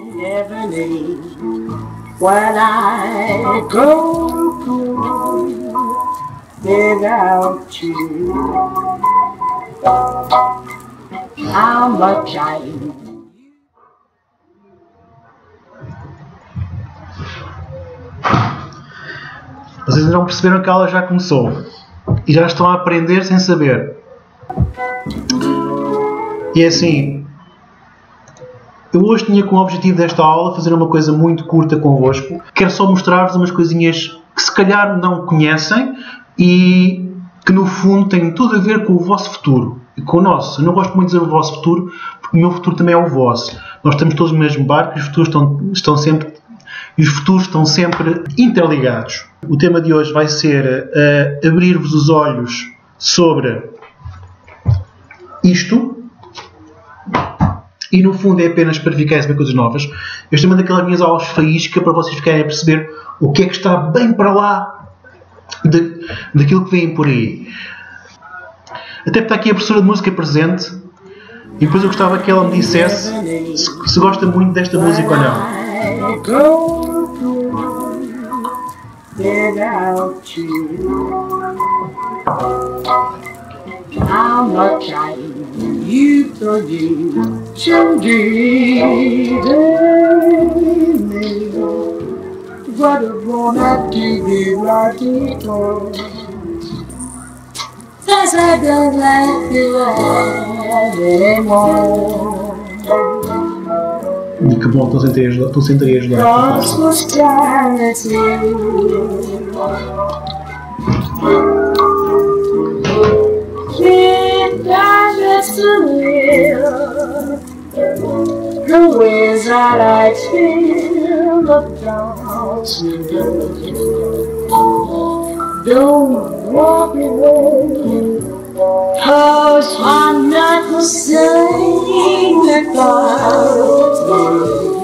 Heavenly, when I go without you, how much I Vocês não perceberam que ela já começou e já estão a aprender sem saber. E é assim, eu hoje tinha como objetivo desta aula fazer uma coisa muito curta convosco. Quero só mostrar-vos umas coisinhas que se calhar não conhecem e que no fundo têm tudo a ver com o vosso futuro e com o nosso. Eu não gosto muito de dizer o vosso futuro porque o meu futuro também é o vosso. Nós estamos todos no mesmo barco e os futuros estão sempre interligados. O tema de hoje vai ser abrir-vos os olhos sobre isto. E no fundo é apenas para ficarem a saber coisas novas. Este é uma daquelas minhas aulas faísca para vocês ficarem a perceber o que é que está bem para lá daquilo que vem por aí. Até porque está aqui a professora de música presente. E depois eu gostava que ela me dissesse se gosta muito desta música ou não. without you, how much I used to do to give me, but it won't have to be like before, 'cause I don't like you anymore. E que bom, estou sem ter ajudar. Lost was clarity. Keep darkness to live. The ways that I feel the thoughts you do. Don't walk away, 'cause I'm not the same without you.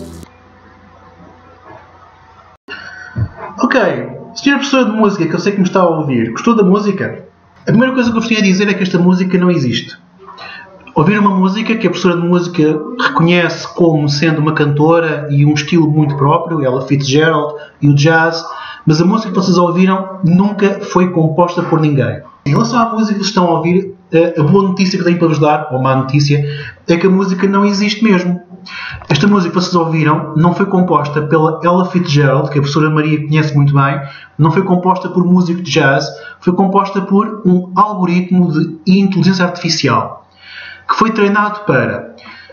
Ok, senhora professora de música, que eu sei que me está a ouvir, gostou da música? A primeira coisa que eu gostaria de dizer é que esta música não existe. Ouvir uma música que a professora de música reconhece como sendo uma cantora e um estilo muito próprio, Ella Fitzgerald e o jazz, mas a música que vocês ouviram nunca foi composta por ninguém. Em relação à música que vocês estão a ouvir, a boa notícia que tenho para vos dar, ou a má notícia, é que a música não existe mesmo. Esta música que vocês ouviram não foi composta pela Ella Fitzgerald, que a professora Maria conhece muito bem, não foi composta por músico de jazz, foi composta por um algoritmo de inteligência artificial, que foi treinado para...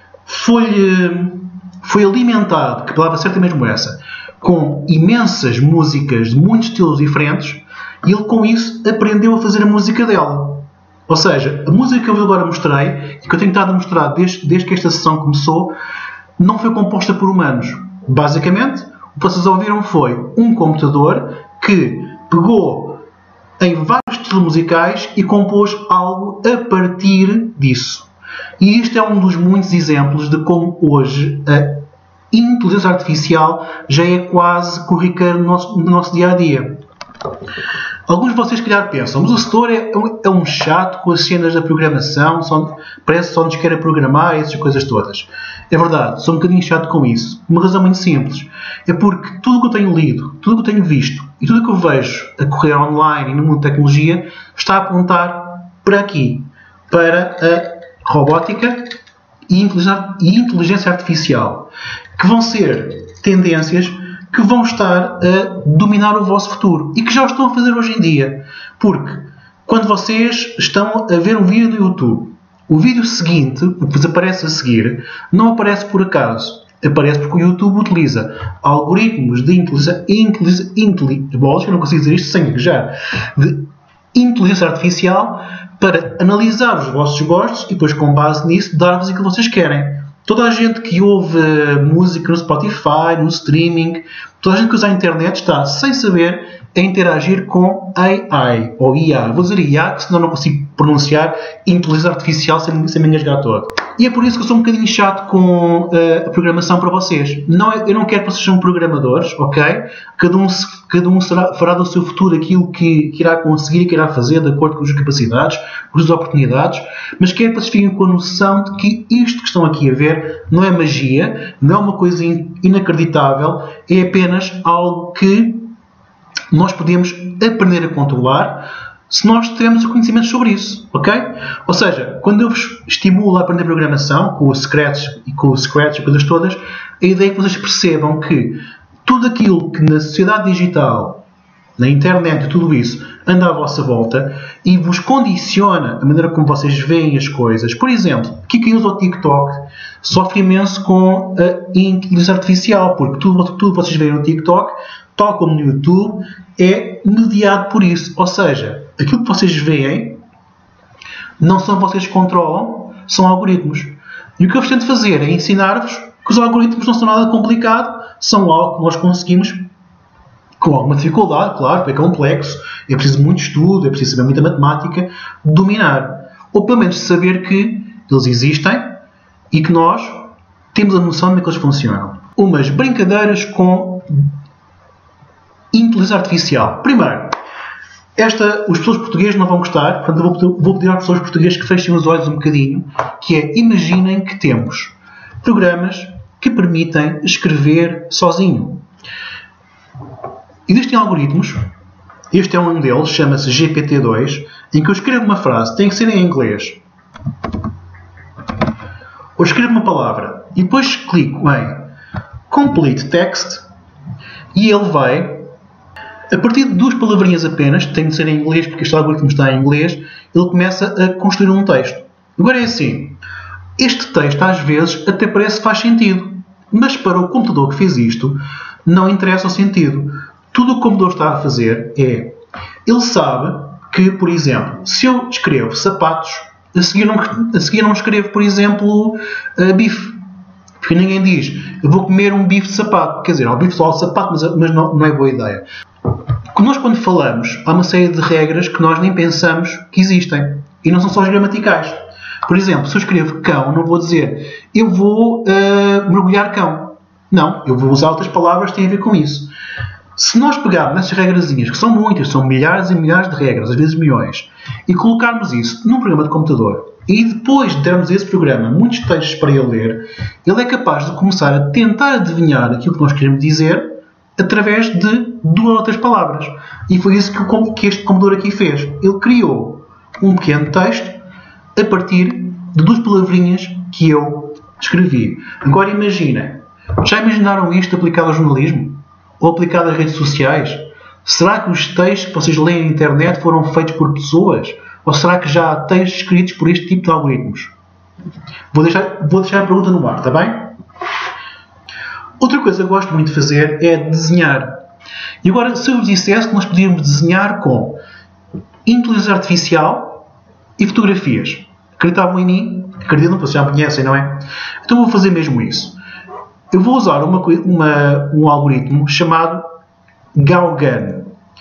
Foi alimentado, que palavra certa é mesmo essa, com imensas músicas de muitos estilos diferentes, e ele com isso aprendeu a fazer a música dela. Ou seja, a música que eu vos agora mostrei, e que eu tenho estado a mostrar desde que esta sessão começou, não foi composta por humanos. Basicamente, o que vocês ouviram foi um computador que pegou em vários estilos musicais e compôs algo a partir disso. E isto é um dos muitos exemplos de como hoje a inteligência artificial já é quase corriqueiro no nosso dia-a-dia. Alguns de vocês, se calhar, pensam, mas o setor é um chato com as cenas da programação, parece que só nos quer programar essas coisas todas. É verdade, sou um bocadinho chato com isso. Uma razão muito simples. É porque tudo o que eu tenho lido, tudo o que eu tenho visto e tudo o que eu vejo a correr online e no mundo da tecnologia está a apontar para aqui, para a robótica e inteligência artificial, que vão ser tendências que vão estar a dominar o vosso futuro e que já o estão a fazer hoje em dia. Porque quando vocês estão a ver um vídeo no YouTube, o vídeo seguinte, o que vos aparece a seguir, não aparece por acaso. Aparece porque o YouTube utiliza algoritmos de inteligência artificial para analisar os vossos gostos e depois, com base nisso, dar-vos aquilo que vocês querem. Toda a gente que ouve música no Spotify, no streaming, toda a gente que usa a internet está, sem saber, a interagir com AI, ou IA. Vou dizer IA, que senão não consigo pronunciar inteligência artificial sem me engasgar todo. E é por isso que eu sou um bocadinho chato com a programação para vocês. Eu não quero que vocês sejam programadores, ok? Cada um fará do seu futuro aquilo que irá conseguir e que irá fazer de acordo com as suas capacidades, com as suas oportunidades, mas quero que vocês fiquem com a noção de que isto que estão aqui a ver não é magia, não é uma coisa inacreditável, é apenas algo que nós podemos aprender a controlar se nós tivermos o conhecimento sobre isso, ok? Ou seja, quando eu vos estimulo a aprender programação, com o Scratch e coisas todas, a ideia é que vocês percebam que tudo aquilo que na sociedade digital, na internet e tudo isso, anda à vossa volta e vos condiciona a maneira como vocês veem as coisas. Por exemplo, aqui quem usa o TikTok sofre imenso com a inteligência artificial, porque tudo que vocês veem no TikTok, tal como no YouTube, é mediado por isso. Ou seja, aquilo que vocês veem não são vocês que controlam, são algoritmos. E o que eu vos tento fazer é ensinar-vos que os algoritmos não são nada complicado, são algo que nós conseguimos com alguma dificuldade, claro, porque é complexo, é preciso muito estudo, é preciso saber muita matemática, dominar. Ou pelo menos saber que eles existem e que nós temos a noção de como é que eles funcionam. Umas brincadeiras com inteligência artificial. Primeiro, os professores portugueses não vão gostar, portanto eu vou pedir aos professores portugueses que fechem os olhos um bocadinho, que é, imaginem que temos programas que permitem escrever sozinho. Existem algoritmos, este é um deles, chama-se GPT-2, em que eu escrevo uma frase, tem que ser em inglês, ou escrevo uma palavra, e depois clico em Complete Text, e ele vai, a partir de 2 palavrinhas apenas, tem de ser em inglês, porque este algoritmo está em inglês, ele começa a construir um texto. Agora é assim, este texto às vezes até parece que faz sentido, mas para o computador que fez isto, não interessa o sentido. Tudo o que o computador está a fazer é, ele sabe que, por exemplo, se eu escrevo sapatos, a seguir não escrevo, por exemplo, bife. Porque ninguém diz, eu vou comer um bife de sapato. Quer dizer, há o bife só de sapato, mas não é boa ideia. Nós, quando falamos, há uma série de regras que nós nem pensamos que existem. E não são só as gramaticais. Por exemplo, se eu escrevo cão, não vou dizer, eu vou mergulhar cão. Não, eu vou usar outras palavras que têm a ver com isso. Se nós pegarmos nessas regrazinhas, que são muitas, são milhares e milhares de regras, às vezes milhões, e colocarmos isso num programa de computador, e depois de termos esse programa muitos textos para ele ler, ele é capaz de começar a tentar adivinhar aquilo que nós queremos dizer através de 2 ou 3 palavras. E foi isso que este computador aqui fez. Ele criou um pequeno texto a partir de 2 palavrinhas que eu escrevi. Agora imaginem, já imaginaram isto aplicado ao jornalismo? Ou aplicado às redes sociais? Será que os textos que vocês leem na internet foram feitos por pessoas? Ou será que já há textos escritos por este tipo de algoritmos? Vou deixar a pergunta no ar, está bem? Outra coisa que eu gosto muito de fazer é desenhar. E agora, se eu vos dissesse que nós podíamos desenhar com inteligência artificial e fotografias, acreditavam em mim? Acreditam, vocês já me conhecem, não é? Então vou fazer mesmo isso. Eu vou usar um algoritmo chamado Gauguin.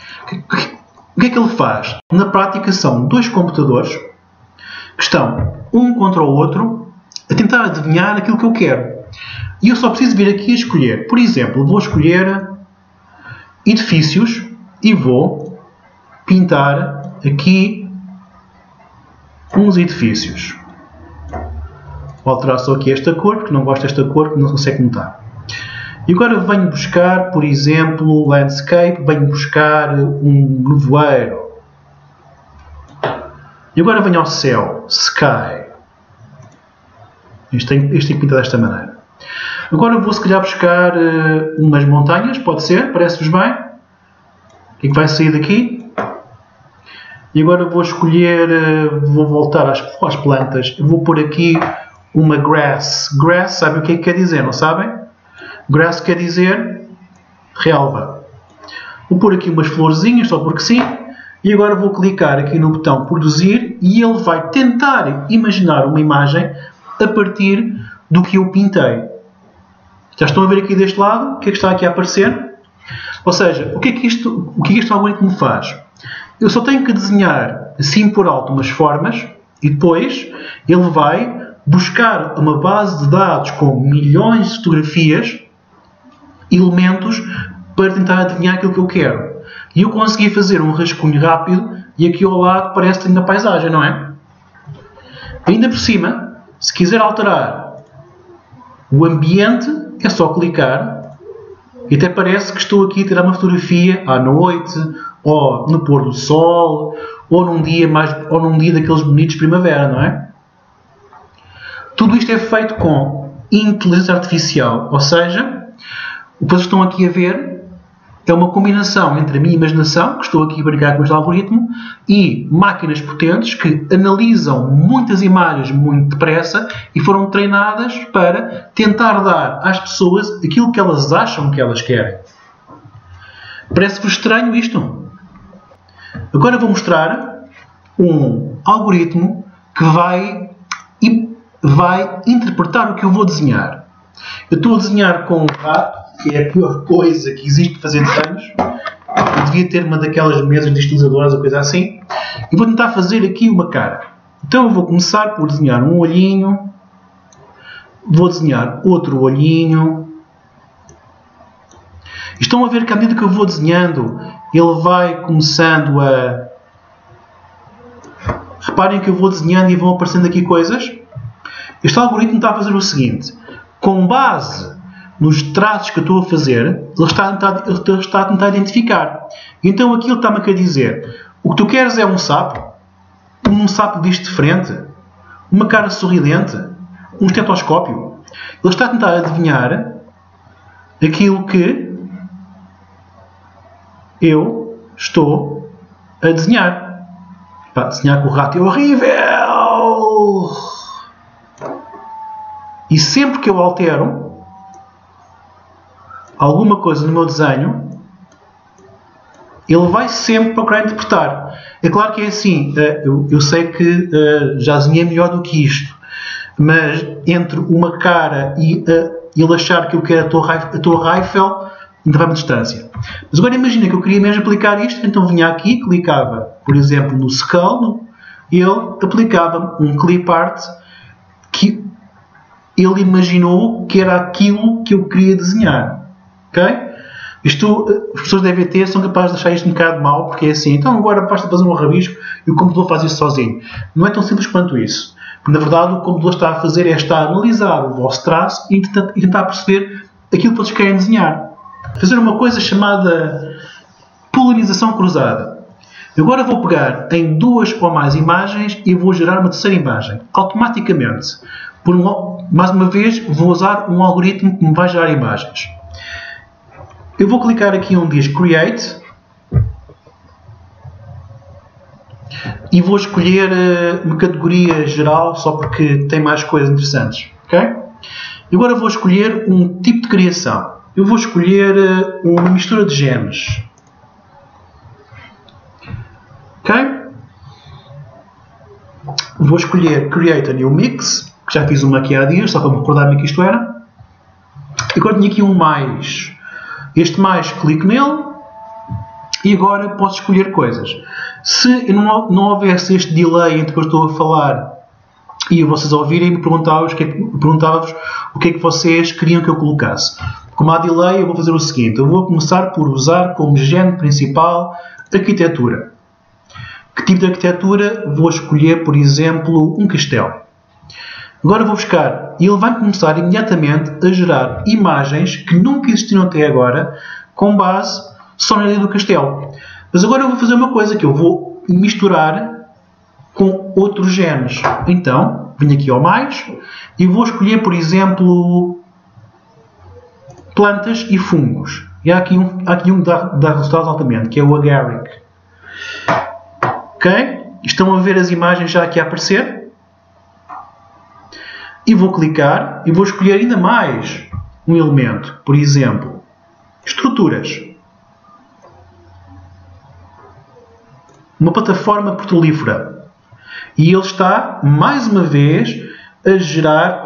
O que é que ele faz? Na prática são 2 computadores que estão um contra o outro a tentar adivinhar aquilo que eu quero. E eu só preciso vir aqui a escolher. Por exemplo, vou escolher edifícios e vou pintar aqui uns edifícios. Vou alterar só aqui esta cor, porque não gosto desta cor, porque não consegue notar. E agora venho buscar, por exemplo, landscape, venho buscar um nevoeiro. E agora venho ao céu, sky. Este tem que pintar desta maneira. Agora vou se calhar buscar umas montanhas, pode ser? Parece-vos bem? O que é que vai sair daqui? E agora vou escolher, vou voltar às plantas. Eu vou pôr aqui uma grass. Grass, sabe o que é que quer dizer, não sabem? Grass quer dizer relva. Vou pôr aqui umas florzinhas, só porque sim. E agora vou clicar aqui no botão produzir e ele vai tentar imaginar uma imagem a partir do que eu pintei. Já estão a ver aqui deste lado o que é que está aqui a aparecer? Ou seja, o que é que este algoritmo faz? Eu só tenho que desenhar assim por alto umas formas e depois ele vai buscar uma base de dados com milhões de fotografias, elementos, para tentar adivinhar aquilo que eu quero. E eu consegui fazer um rascunho rápido e aqui ao lado parece na paisagem, não é? Ainda por cima, se quiser alterar o ambiente, é só clicar e até parece que estou aqui a tirar uma fotografia à noite, ou no pôr do sol, ou num dia daqueles bonitos de primavera, não é? Tudo isto é feito com inteligência artificial, ou seja, o que vocês estão aqui a ver é uma combinação entre a minha imaginação, que estou aqui a brincar com este algoritmo, e máquinas potentes que analisam muitas imagens muito depressa e foram treinadas para tentar dar às pessoas aquilo que elas acham que elas querem. Parece-vos estranho isto? Agora vou mostrar um algoritmo que vai interpretar o que eu vou desenhar. Eu estou a desenhar com um rato, que é a pior coisa que existe fazer desenhos. Eu devia ter uma daquelas mesas de estilizadoras ou coisa assim. E vou tentar fazer aqui uma cara. Então eu vou começar por desenhar um olhinho. Vou desenhar outro olhinho. Estão a ver que à medida que eu vou desenhando, ele vai começando a... Reparem que eu vou desenhando e vão aparecendo aqui coisas. Este algoritmo está a fazer o seguinte. Com base nos traços que eu estou a fazer, ele está a tentar identificar. Então aqui ele está-me a querer dizer: o que tu queres é um sapo visto de frente, uma cara sorridente, um estetoscópio. Ele está a tentar adivinhar aquilo que eu estou a desenhar. Pá, desenhar com o rato é horrível! E sempre que eu altero alguma coisa no meu desenho, ele vai sempre procurar interpretar. É claro que é assim, eu sei que já desenhei melhor do que isto, mas entre uma cara e ele achar que eu quero a Torre Eiffel, ainda vai uma distância. Mas agora imagina que eu queria mesmo aplicar isto, então vinha aqui, clicava, por exemplo, no Skull, e ele aplicava um clip art que ele imaginou que era aquilo que eu queria desenhar. Ok? Isto, as pessoas da EVT são capazes de achar isto um bocado mau, porque é assim, então agora basta fazer um rabisco e o computador faz isso sozinho. Não é tão simples quanto isso. Porque, na verdade, o que o computador está a fazer é estar a analisar o vosso traço e tentar perceber aquilo que vocês querem desenhar. Fazer uma coisa chamada polinização cruzada. Agora vou pegar em duas ou mais imagens e vou gerar uma terceira imagem. Automaticamente. Mais uma vez, vou usar um algoritmo que me vai gerar imagens. Eu vou clicar aqui onde diz Create e vou escolher uma categoria geral só porque tem mais coisas interessantes. Okay? E agora vou escolher um tipo de criação. Eu vou escolher uma mistura de genes. Ok? Vou escolher Create a New Mix, que já fiz uma aqui há dias, só para me recordar-me que isto era. E agora tenho aqui um mais. Este mais, clico nele e agora posso escolher coisas. Se não houvesse este delay entre o que eu estou a falar e vocês ouvirem, perguntava-vos o que é que vocês queriam que eu colocasse. Como há delay, eu vou fazer o seguinte. Eu vou começar por usar como gene principal arquitetura. Que tipo de arquitetura? Vou escolher, por exemplo, um castelo. Agora vou buscar e ele vai começar imediatamente a gerar imagens que nunca existiram até agora com base só na ideia do castelo. Mas agora eu vou fazer uma coisa que eu vou misturar com outros genes. Então, venho aqui ao mais e vou escolher, por exemplo, plantas e fungos. E há aqui um que dá resultados altamente, que é o agaric. Ok? Estão a ver as imagens já aqui a aparecer? E vou clicar e vou escolher ainda mais um elemento. Por exemplo, estruturas. Uma plataforma petrolífera. E ele está, mais uma vez, a gerar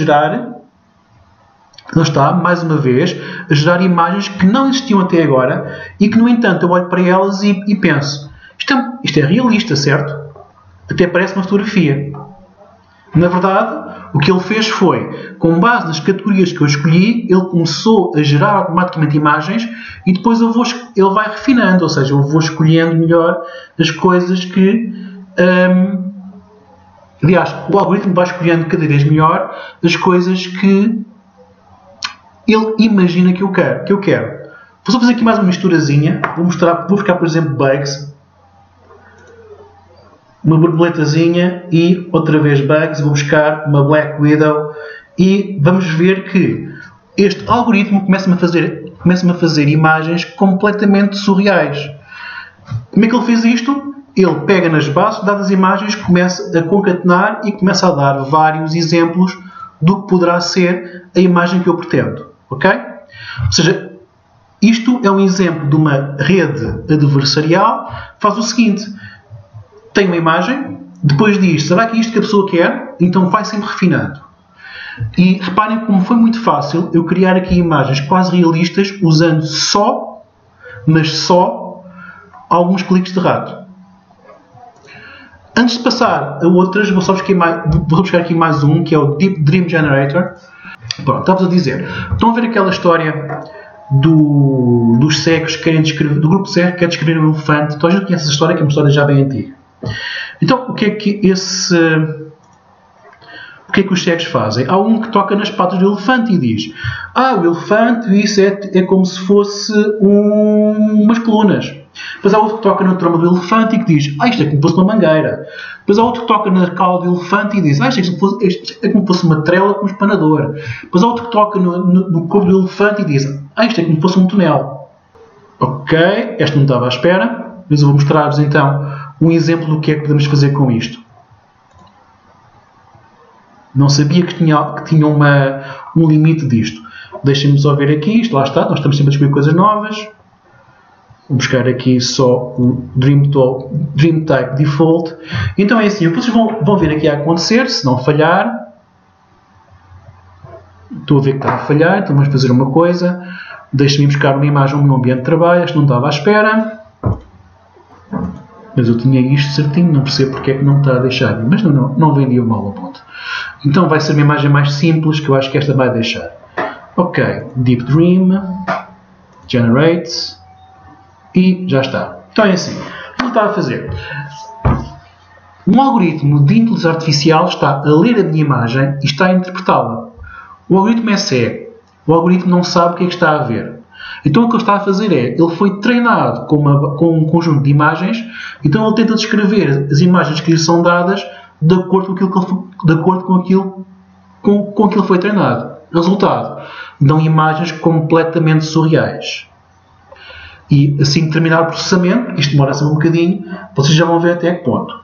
imagens que não existiam até agora e que, no entanto, eu olho para elas e penso, isto é realista, certo? Até parece uma fotografia. Na verdade, o que ele fez foi, com base nas categorias que eu escolhi, ele começou a gerar automaticamente imagens e depois ele vai refinando, ou seja, eu vou escolhendo melhor as coisas que... aliás, o algoritmo vai escolhendo cada vez melhor as coisas que ele imagina que eu quero. Vou só fazer aqui mais uma misturazinha. Vou buscar, por exemplo, bugs. Uma borboletazinha e outra vez bugs. Vou buscar uma Black Widow e vamos ver que este algoritmo começa-me a fazer imagens completamente surreais. Como é que ele fez isto? Ele pega nas bases de dados das imagens, começa a concatenar e começa a dar vários exemplos do que poderá ser a imagem que eu pretendo. Ok? Ou seja, isto é um exemplo de uma rede adversarial. Faz o seguinte: tem uma imagem, depois diz, será que é isto que a pessoa quer? Então vai sempre refinando. E reparem como foi muito fácil eu criar aqui imagens quase realistas usando só, mas só, alguns cliques de rato. Antes de passar a outras, vou buscar aqui mais um, que é o Deep Dream Generator. Pronto, estava a dizer. Estão a ver aquela história dos cegos que querem descrever, do grupo cego que quer descrever um elefante? Toda a gente conhece essa história, que é uma história já bem antiga. Então, o que é que os cegos fazem? Há um que toca nas patas do elefante e diz: o elefante, isso é como se fosse umas colunas. Depois há outro que toca na tromba do elefante e que diz: isto é como se fosse uma mangueira. Depois há outro que toca na cauda do elefante e diz: isto é como se fosse uma trela com um espanador. Depois há outro que toca no corpo do elefante e diz: isto é como se fosse um túnel. Ok, esta não estava à espera, mas eu vou mostrar-vos então um exemplo do que é que podemos fazer com isto. Não sabia que tinha um limite disto. Deixem-me só ver aqui, isto lá está, nós estamos sempre a descobrir coisas novas. Vou buscar aqui só o Dream Type Default. Então é assim, o que vocês vão ver aqui a acontecer, se não falhar. Estou a ver que está a falhar, então vamos fazer uma coisa. Deixem-me buscar uma imagem no meu ambiente de trabalho, esta não estava à espera. Mas eu tinha isto certinho, não percebo porque é que não está a deixar. Mas não vendia mal a ponto. Então vai ser uma imagem mais simples, que eu acho que esta vai deixar. Ok, Deep Dream, Generate, e já está. Então é assim, o que ele está a fazer? Um algoritmo de inteligência artificial está a ler a minha imagem e está a interpretá-la. O algoritmo é cego. O algoritmo não sabe o que é que está a ver. Então o que ele está a fazer é, ele foi treinado com um conjunto de imagens, então ele tenta descrever as imagens que lhe são dadas de acordo com aquilo que ele foi treinado. Resultado, dão imagens completamente surreais. E assim que terminar o processamento, isto demora sempre um bocadinho, vocês já vão ver até que ponto.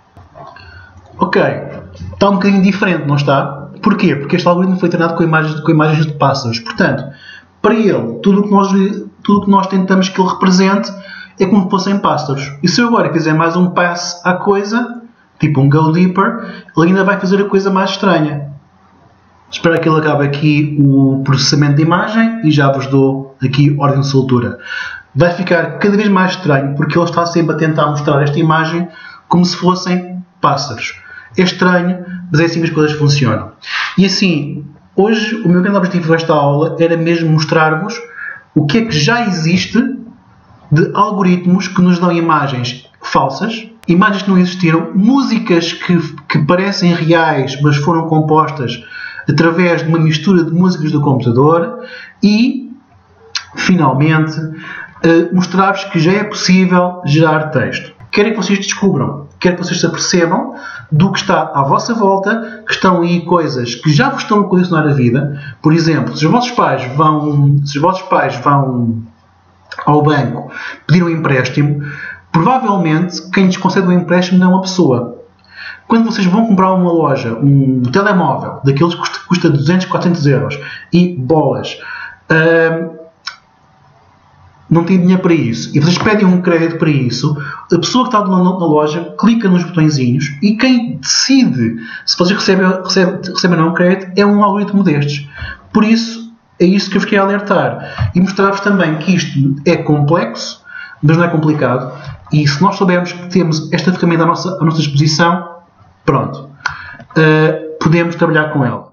Ok, está um bocadinho diferente, não está? Porquê? Porque este algoritmo foi treinado com imagens de pássaros. Portanto, para ele, tudo o que nós tentamos que ele represente é como se fossem pássaros. E se eu agora quiser mais um pass à coisa, tipo um go deeper, ele ainda vai fazer a coisa mais estranha. Espero que ele acabe aqui o processamento de imagem e já vos dou aqui ordem de soltura. Vai ficar cada vez mais estranho porque ele está sempre a tentar mostrar esta imagem como se fossem pássaros. É estranho, mas é assim que as coisas funcionam. E assim, hoje o meu grande objetivo desta aula era mesmo mostrar-vos o que é que já existe de algoritmos que nos dão imagens falsas, imagens que não existiram, músicas que parecem reais, mas foram compostas através de uma mistura de músicas do computador e, finalmente, mostrar-vos que já é possível gerar texto. Quero que vocês descubram, quero que vocês se apercebam do que está à vossa volta, que estão aí coisas que já vos estão a condicionar a vida. Por exemplo, se os vossos pais vão ao banco pedir um empréstimo, provavelmente quem lhes concede o empréstimo não é uma pessoa. Quando vocês vão comprar uma loja, um telemóvel, daqueles que custa 200, 400 euros, e bolas, não tem dinheiro para isso, e vocês pedem um crédito para isso, a pessoa que está na loja clica nos botõezinhos e quem decide se vocês recebem ou não crédito é um algoritmo destes. Por isso, é isso que eu vos queria alertar. E mostrar-vos também que isto é complexo, mas não é complicado. E se nós soubermos que temos esta ferramenta à nossa disposição, pronto. podemos trabalhar com ele.